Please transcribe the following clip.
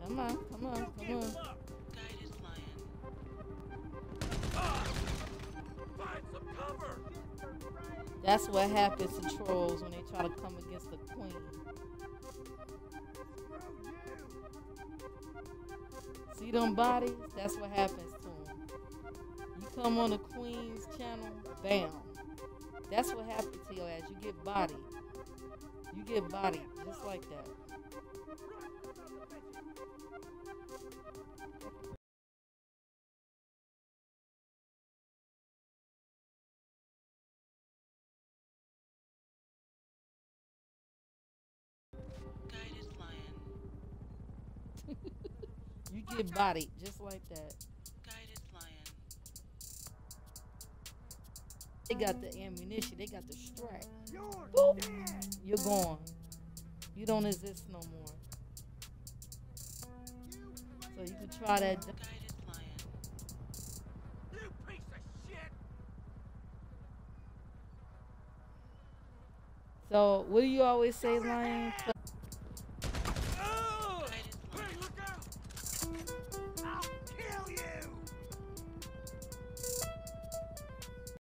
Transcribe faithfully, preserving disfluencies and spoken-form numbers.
Come on, come on, come on. Guided lion. Find some cover. That's what happens to trolls when they try to come against the queen. See them bodies? That's what happens to them. You come on the queen's channel, bam. That's what happens to your ass. You get bodied. You get bodied just like that. Guided lion. You get bodied just like that. Guided lion. They got the ammunition. They got the strap. Boop. You're gone. You don't exist no more. So you can try that. Guided lion. You piece of shit. So what do you always say, Lion?